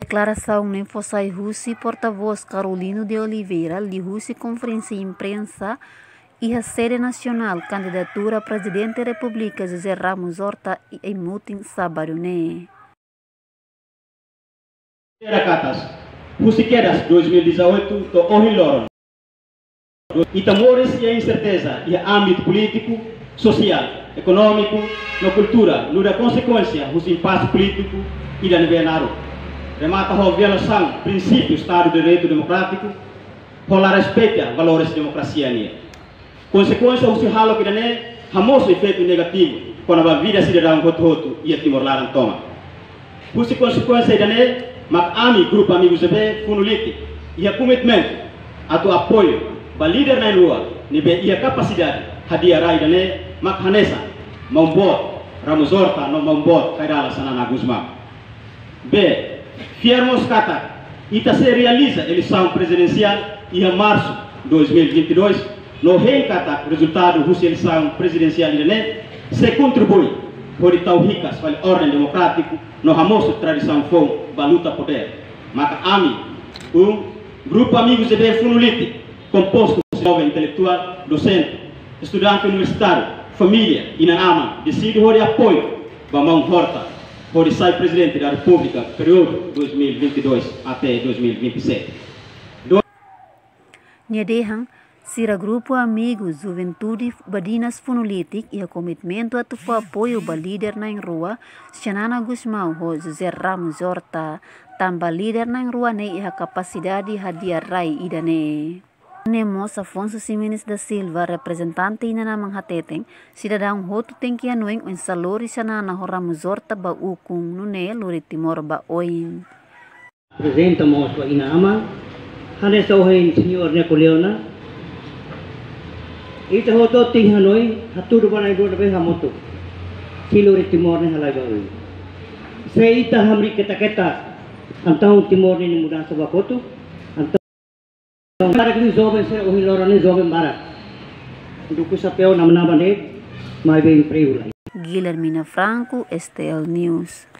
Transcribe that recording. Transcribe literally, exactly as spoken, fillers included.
Declaração nem fosse Russi, porta-voz Carolino de Oliveira, li Russi conferência de imprensa e a sede nacional candidatura a presidente da República José Ramos Horta e Mutin Sabarune. Catas, Russiqueiras dois mil e dezoito, to Ohiloron. E temores e a incerteza e âmbito político, social, econômico, na cultura, no da consequência, os impasses político e da nível remata a violação princípio Estado de Direito Democrático, rola respeita valores de democracia. Consequência, o se halo que dane, famoso efeito negativo, quando a vida cidadão roto e a Timor-Leste toma. Por se consequência, dane, mas ami grupo amigos de funulite e a commitment, a tu apoio, para líder na rua, e a capacidade, hadia rai dane, mas hanesa, mambot, Ramos Horta, não mambot, kairala sanana Guzmão. B. Fiermos kata, ita se realiza a eleição presidencial e em março de dois mil e vinte e dois, no reencata resultado da eleição presidencial e se contribui para o tal ricas para a ordem democrática, no famoso tradição foi a luta poder. Mas ami, um grupo amigos de Funulite, composto de jovem intelectual, docente, estudante universitário, família e na ama, decide o apoio para mão Horta, por ser presidente da República, período dois mil e vinte e dois até dois mil e vinte e sete. Nyadehan, sira grupo amigos Juventude Badinas Funulite e a comitimento a tupo apoio ba líder na rua, Xanana Guzmão ho José Ramos Horta, tamba líder na rua ne e a capacidade hadia rai idane. Nemos Afonso Simenes da Silva, representante ina namang hateteng, cidadão hotu tem que anueng en salori Xanana ho Ramos Horta ba ukung nune luri Timor ba oin. Presentamos a ina ama, hanes ohin senhor Necoleona, ita hoto ting hanoi, haturu banai do be hamoto, siluri Timor ne halai baui. Se ita hamri keta-keta, antau Timor ne mudah sebab hotu, para que jovem se o hilorane jovem bara duku sapeu namna bane mai bem preula. Guilhermina Franco, S T L News.